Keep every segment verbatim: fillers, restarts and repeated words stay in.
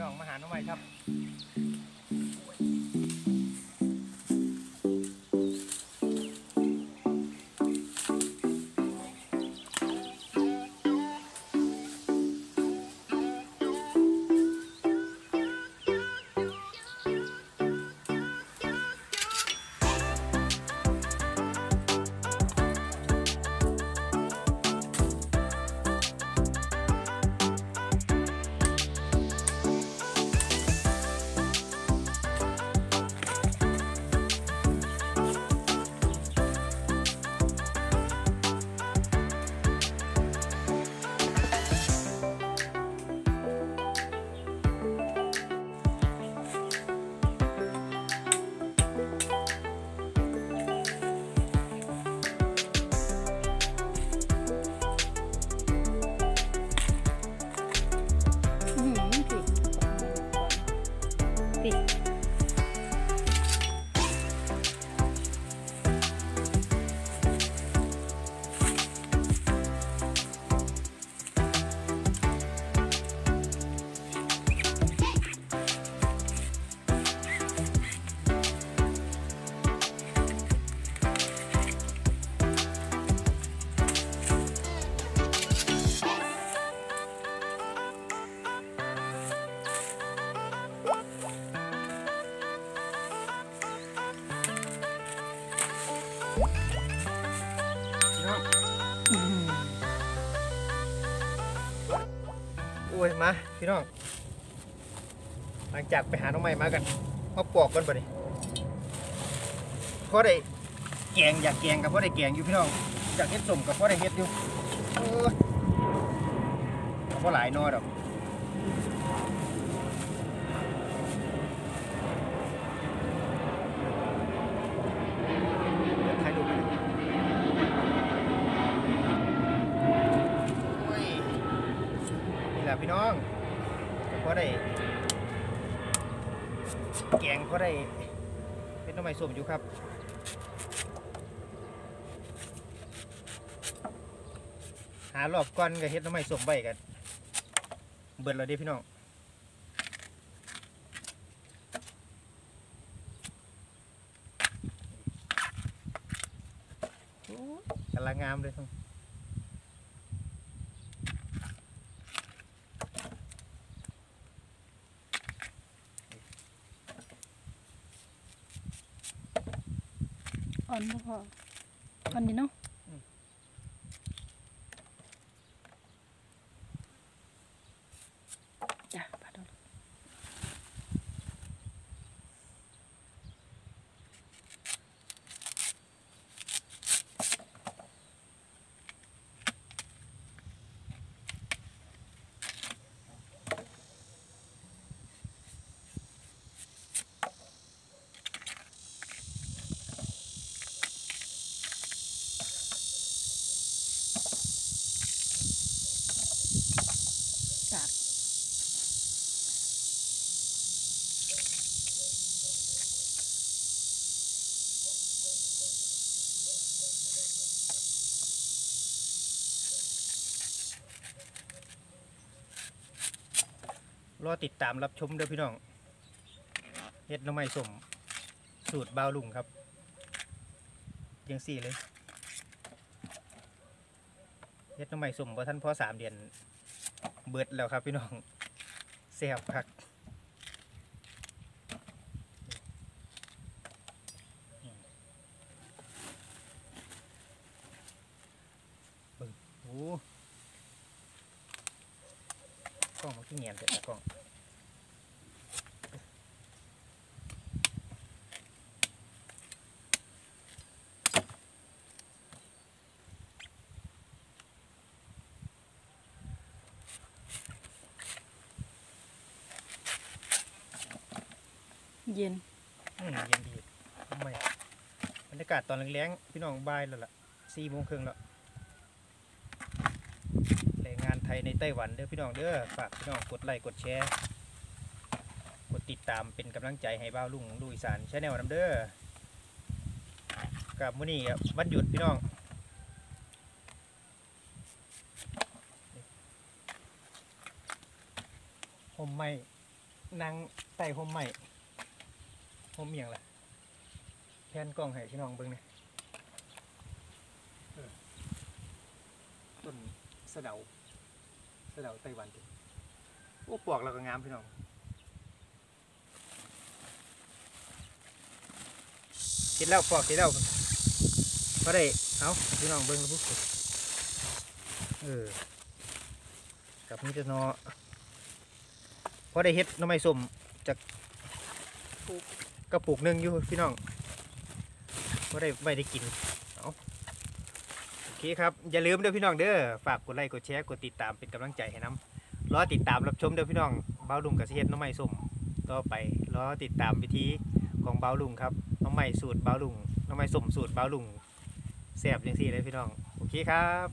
น้องมาหาน้องใหม่ครับโอ้ยมาพี่น้องหลังจากไปหาน้องใหม่มากันมาปอกกันบ่ดิเพราะได้แกงอยากแกงกับเพราะได้แกงอยู่พี่น้องอยากเฮ็ดส้มกับเพราะได้เฮ็ดอยู่เออเพราะหลายนอดอกถ่ายรูปโอ้ยนี่แหละพี่น้องเพราะได้แกงเพราะได้เป็นน้ำมันส้มอยู่ครับหารอบก้อนกับเฮ็ดน้ำมันส้มใบกันเบิดเราดิพี่น้องกำลังงามเลยทั้งอ่อนบ่พออ่อนดีเนาะจ้ะปลาดอกจากรอติดตามรับชมเด้อพี่น้องเฮ็ดน้ำมันส้มสูตรบ่าวลุงครับยังสี่เลยเฮ็ดน้ำมันส้มบ่ท่านพอสามเดือนเบิดแล้วครับพี่น้องแซ่บคักเบิ่งโอ้กล้องมันขี้เงียนเสร็จแล้วกล้องเย็นอืมเย็นดีทำไมบรรยากาศตอนแรงๆพี่น้องบ่ายแล้วล่ะสี่โมงครึ่งแล้วแรงงานไทยในไต้หวันเด้อพี่น้องเด้อฝากพี่น้องกดไลค์กดแชร์กดติดตามเป็นกำลังใจให้บ่าวลุงลุยสานชาแนลน้ำเด้อกับมื้อนี้วันหยุดพี่น้องห่มไม้นางไต่ห่มใหม่ห่มเมียงล่ะแทนกล้องให้พี่น้องเบิ่งนี่เออต้นสะเดาสะเดาไต้หวันติโอ้ปลอกเราก็งามพี่น้องกินแล้วปลอกกินแล้วก็ได้เอาพี่น้องเบิ่งแล้วปุ๊บเออกับนี่จะเนาะพอได้เฮ็ดหน้ำไม้ส้มจากกระปุกหนึ่งอยู่พี่น้องพอได้ไว้ได้กินเอาโอเคครับอย่าลืมเด้อพี่น้องเด้อฝากกดไลค์กดแชร์กดติดตามเป็นกำลังใจให้น้ำรอติดตามรับชมเด้อพี่น้องเบาลุงกับสิเฮ็ดหน้ำไม้ส้มต่อไปรอติดตามวิธีของเบาลุงครับหน้ำไม้สูตรเบาลุงหน้ำไม้ส้มสูตรเบาลุงแซ่บจังซี่เลยพี่น้องโอเคครับ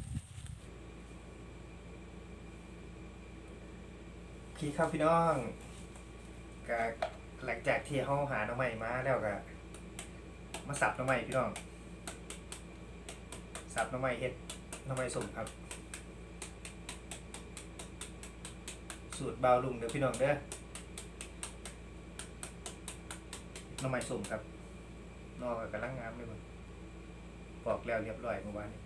โอเคครับพี่น้องก็หลังจากที่เขาหาหน้ำไม้มาแล้วก็มาสับหน้ำไม้พี่น้องสับหน้ำไม้เฮ็ดหน้ำไม้ส้มครับสูตรเบาลุงเด้อพี่น้องเด้อหน้ำไม้ส้มครับนอกกำลังงามเลยบ่ปอกแล้วเรียบร้อยเมื่อวานนี้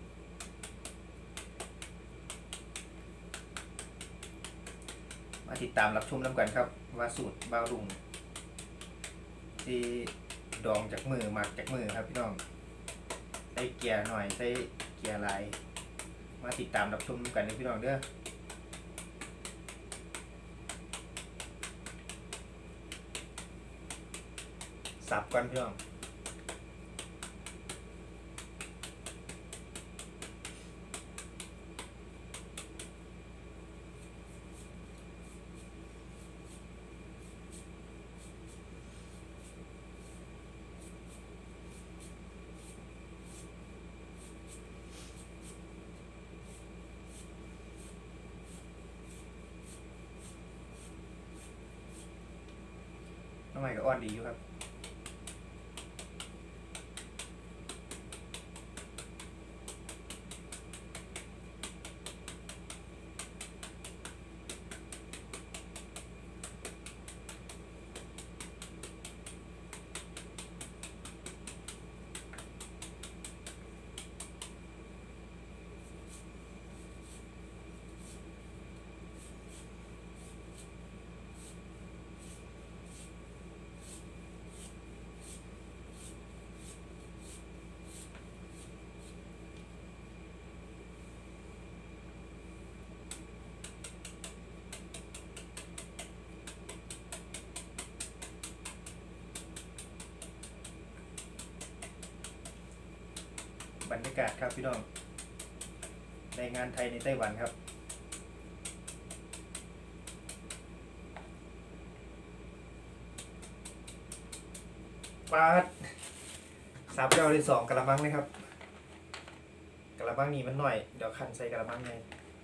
มาติดตามรับชมน้ำกันครับว่าสูตรเบาลุงที่ดองจากมือหมักจากมือครับพี่น้องใส่เกียร์หน่อยใส่เกียร์ลายมาติดตามรับชมกันเลยพี่น้องเด้อสับกันพี่น้องน้องใหม่ก็อ่อนดีอยู่ครับบรรยากาศครับพี่น้องในงานไทยในไต้หวันครับปาดสับเราได้สองกะละมังเลยครับกะละมังนี้มันหน่อยเดี๋ยวขันใส่กะละมังไง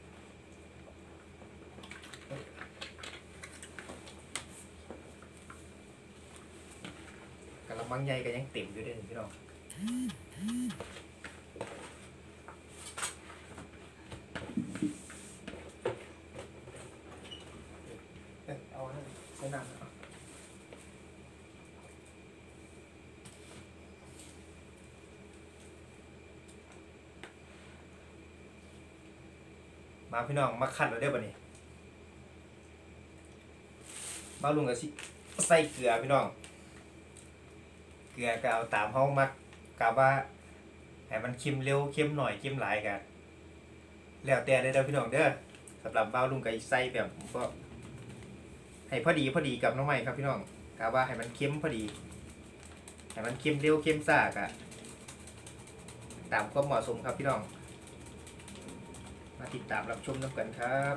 กะละมังใหญ่ก็ยังเต็มอยู่ด้วยพี่น้องเอาใส่น้ำมาพี่น้องมาขัดเราได้ป่ะนี่มาลุงกับสิใส่เกลือพี่น้องเกลือก็เอาตามห้องมักกะว่าให้มันเค็มเร็วเค็มหน่อยเค็มหลายกันแล้วแต่ได้เด้อพี่น้องเด้อสำหรับเบาลุงกับใส่แบบก็ให้พอดีพอดีกับน้องใหม่ครับพี่น้องกะว่าให้มันเค็มพอดีให้มันเค็มเร็วเค็มซ่ากะตามความเหมาะสมครับพี่น้องมาติดตามรับชมกันครับ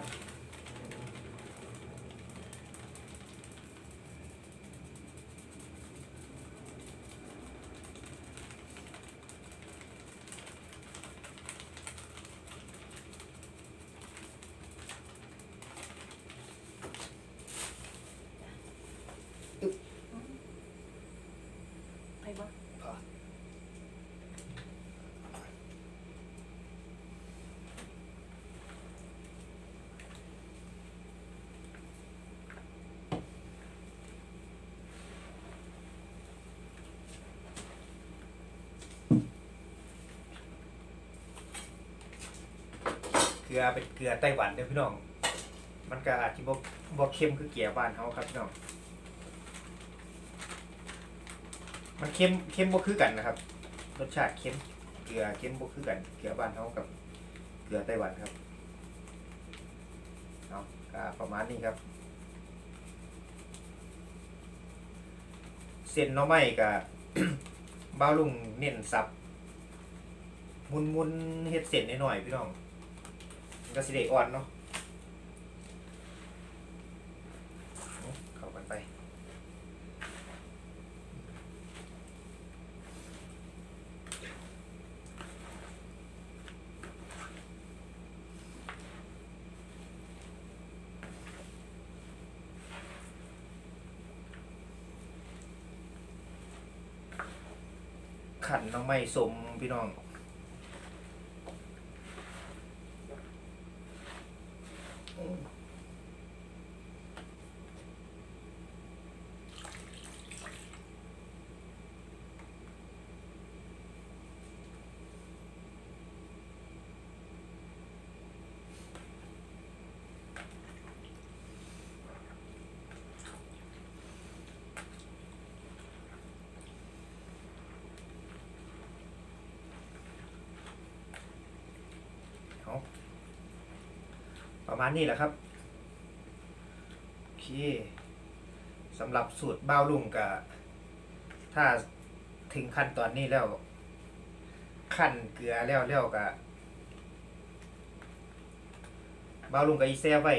ไปบ่ลือเป็นเกลือไต้หวันเด้อพี่น้องมันก็อาจจะบ่บ่เค็มคือเกลือบ้านเฮาครับพี่น้องมันเค็มเค็มบ่คือกันนะครับรสชาติเค็มเกลือเค็มบ่คือกันเกลือบ้านเฮากับเกลือไต้หวันครับเอาก็ประมาณนี้ครับเส้นหน่อไม้กับ บ้าวลุงเน้นสับมุนมุนเฮ็ดเส้นหน่อยๆพี่น้องมันก็สิได้อ่อนเนาะเข้ากันไปขันหน่อไม้สมพี่น้องประมาณนี้แหละครับโอเคสำหรับสูตรบ้าวลุงกับถ้าถึงขั้นตอนนี้แล้วขั้นเกลือแล้วแล้วกับบ้าวลุงกับอีแซ่ไว้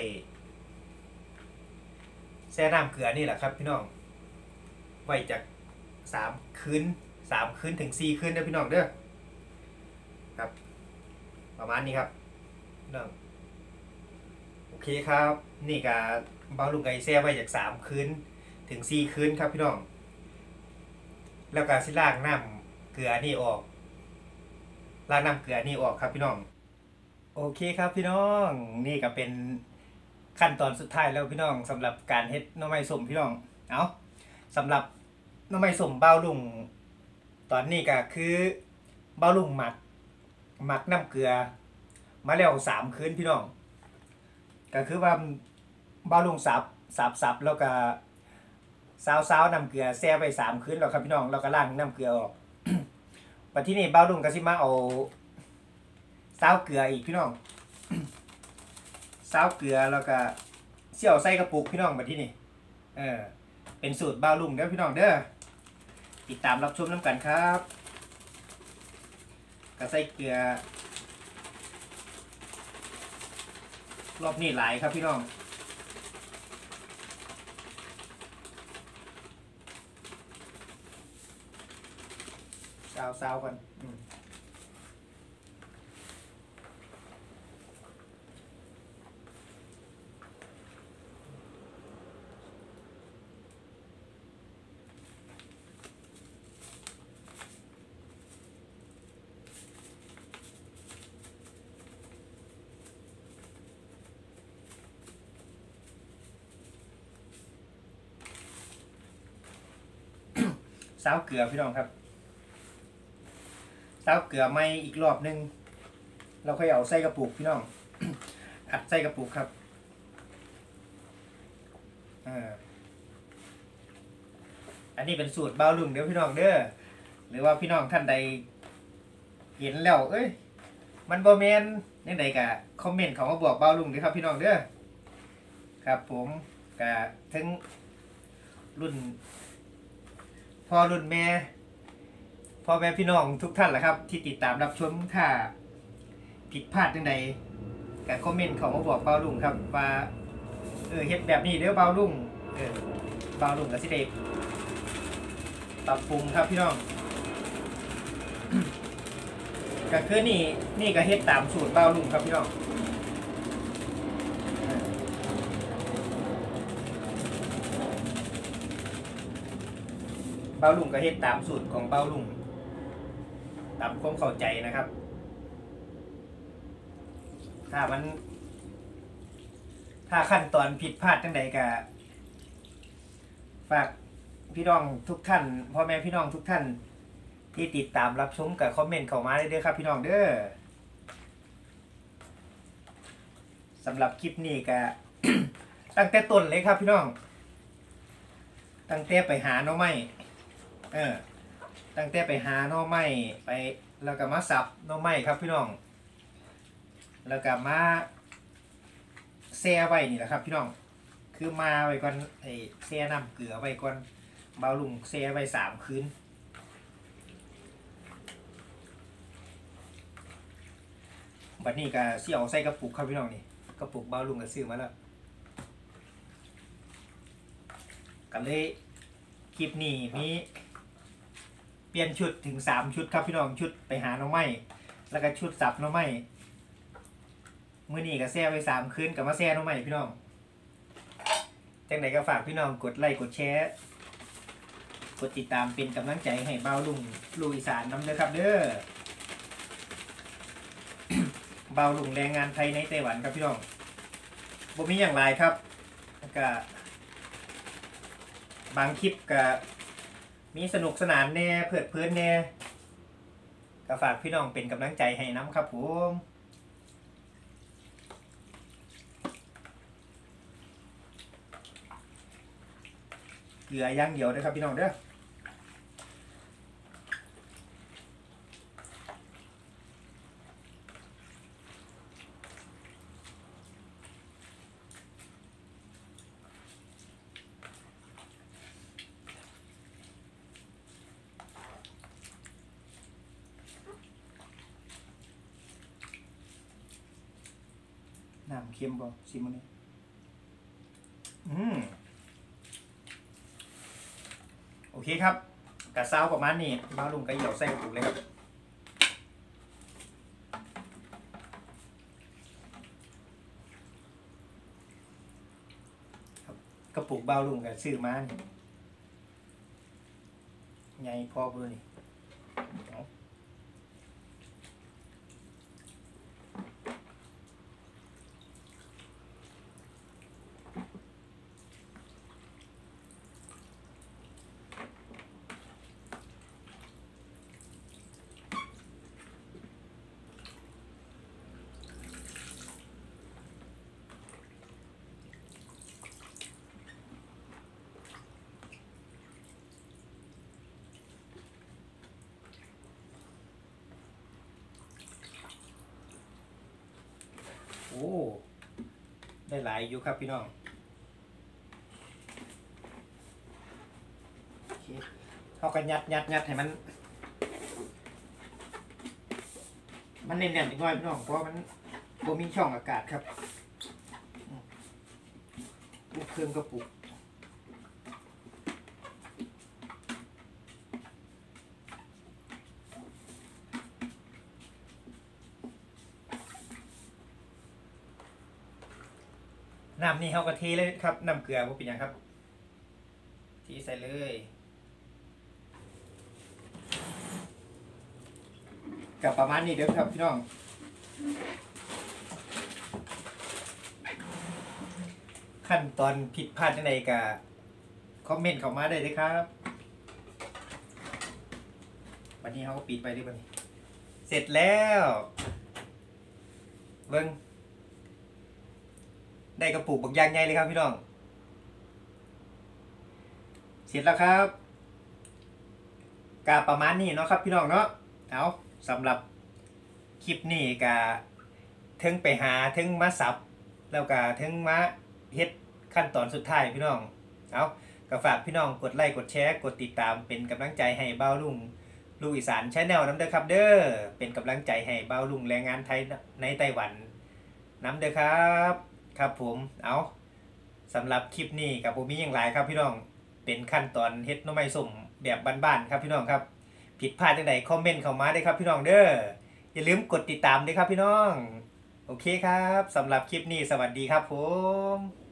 แซ่น้ำเกลือนี่แหละครับพี่น้องไว้จากสามคืนสามคืนถึงสี่คืนเด้อพี่น้องเด้อครับประมาณนี้ครับน้องโอเคครับนี่ก็บ้าวลุงกับอีแซ่ไว้จากสามคืนถึงสี่คืนครับพี่น้องแล้วก็สิล้างน้ำเกลือนี่ออกล้างน้ำเกลือนี่ออกครับพี่น้องโอเคครับพี่น้องนี่ก็เป็นขั้นตอนสุดท้ายแล้วพี่น้องสำหรับการเฮ็ดหน่อไม้ส้มพี่น้องเอาสำหรับหน่อไม้ส้มบ้าวลุงตอนนี้ก็คือบ้าวลุงหมักหมักน้ำเกลือมาแล้วสามคืนพี่น้องก็คือว่าบ้าวลุงสับสับสับแล้วก็ซาวซาวน้ำเกลือแช่ไปสามคืนแล้วครับพี่น้องแล้วก็ล้างน้ำเกลือออก ปัจจุบันนี้บ้าวลุงก็สิมาเอาซาวเกลืออีกพี่น้อง ซาวเกลือแล้วก็เสี่ยวใส่กระปุกพี่น้องมาที่นี่เออเป็นสูตรบ้าวลุงเด้อพี่น้องเด้อติดตามรับชมน้ำกันครับก็ใส่เกลือรอบนี้หลายครับพี่น้องซาวซาวกันซาวเกลือพี่น้องครับซาวเกลือไม่อีกรอบนึงเราค่อยเอาใส่กระปุกพี่น้อง อัดใส่กระปุกครับอ่าอันนี้เป็นสูตรบ้าวลุงเด้อพี่น้องเด้อหรือว่าพี่น้องท่านใดเห็นแล้วเอ้ยมันบ่แม่นยังไงก็คอมเมนต์เขามาบอกบ้าวลุงเด้อครับพี่น้องเด้อครับผมก็ถึงรุ่นพ่อรุ่นแม่พ่อแม่พี่น้องทุกท่านแหละครับที่ติดตามรับชมถ้าผิดพลาดยังไงก็คอมเมนต์เขามาบอกบ้าวลุงครับว่าเออเฮ็ดแบบนี้เด้อบ้าวลุงเออบ้าวลุงก็สิได้ปรับปรุงครับพี่น้อง ก็คือนี่นี่ก็เฮ็ดตามสูตรบ้าวลุงครับพี่น้องบ้าวลุงก็เฮ็ดตามสูตรของบ้าวลุงตามความเข้าใจนะครับถ้ามันถ้าขั้นตอนผิดพลาดจังใดก็ฝากพี่น้องทุกท่านพ่อแม่พี่น้องทุกท่านที่ติดตามรับชมกับคอมเมนต์เข้ามาได้เด้อครับพี่น้องเด้อสำหรับคลิปนี้ก็ ตั้งแต่ต้นเลยครับพี่น้องตั้งแต่ไปหาหน่อไม้เออตั้งแต่ไปหาหน่อไม้ไปแล้วก็มาสับหน่อไม้ครับพี่น้องแล้วก็มาแช่ไว้นี่แหละครับพี่น้องคือมาไว้ก่อนไอ้แช่น้ำเกลือไว้ก่อนเบาลุงแช่ไว้สามคืนบัดนี้ก็เสี่ยวใส่กระปุกครับพี่น้องนี่กระปุกเบาลุงก็ซื้อมาแล้วกันเลยคลิปนี้มีเปลี่ยนชุดถึงสามชุดครับพี่น้องชุดไปหาหน่อไม้แล้วก็ชุดสับหน่อไม้มื้อนี้ก็แช่ไว้สามคืนกับมาแช่หน่อไม้พี่น้องจังไดก็ฝากพี่น้องกดไลค์กดแชร์กดติดตามเป็นกำลังใจให้เบาลุงลูกอีสานนำเด้อครับเด้อ เบาลุงแรงงานไทยในไต้หวันครับพี่น้องบ่มีอย่างไรครับก็บางคลิปก็มีสนุกสนานแน่เพลิดเพลินแน่ก็ฝากพี่น้องเป็นกำลังใจให้น้ำครับผมเกลือย่างเดียวนะครับพี่น้องเด้อน้ำเค็มบ่ซิมันนี่อืมโอเคครับกระเซ้าประมาณนี้บ้าลุงกระเหี่ยวใส่กระปุกเลยครับกระปุกบ้าลุงกับซื้อมาใหญ่พอเบอร์นี่โอ้ได้หลายอยู่ครับพี่น้องโอเคเขากันยัดยัดยัดให้มันมันแน่นๆอีกหน่อยพี่น้องเพราะมันบ่มีช่องอากาศครับลูกเครื่องกระปุกน้ำนี่เขากะทิเลยครับน้ำเกลือบ่เป็นหยังครับทีใส่เลยกับประมาณนี้เด้อครับพี่น้องขั้นตอนผิดพลาดยังไงก็คอมเมนต์เข้ามาได้เลยครับวันนี้เขาก็ปิดไปด้วยบัดนี้เสร็จแล้วเบิ่งได้กระปุกบางอย่างใหญ่เลยครับพี่น้องเสร็จแล้วครับกาประมาณนี้เนาะครับพี่น้องเนาะเอาสำหรับคลิปนี้กาถึงไปหาถึงมาสับแล้วก็ถึงมาเฮ็ดขั้นตอนสุดท้ายพี่น้องเอาก็ฝากพี่น้องกดไลค์กดแชร์กดติดตามเป็นกำลังใจให้เบ้าลุงลูกอีสานชาแนลน้ำเด้อครับเด้อเป็นกำลังใจให้เบ้าลุงแรงงานไทยในไต้หวันน้ำเด้อครับครับผมเอาสำหรับคลิปนี้กับผมมีอย่างไรครับพี่น้องเป็นขั้นตอนเฮ็ดหน่อไม้ส้มแบบบ้านๆครับพี่น้องครับผิดพลาดจังใดคอมเมนต์เข้ามาได้ครับพี่น้องเด้ออย่าลืมกดติดตามด้วยครับพี่น้องโอเคครับสำหรับคลิปนี้สวัสดีครับผม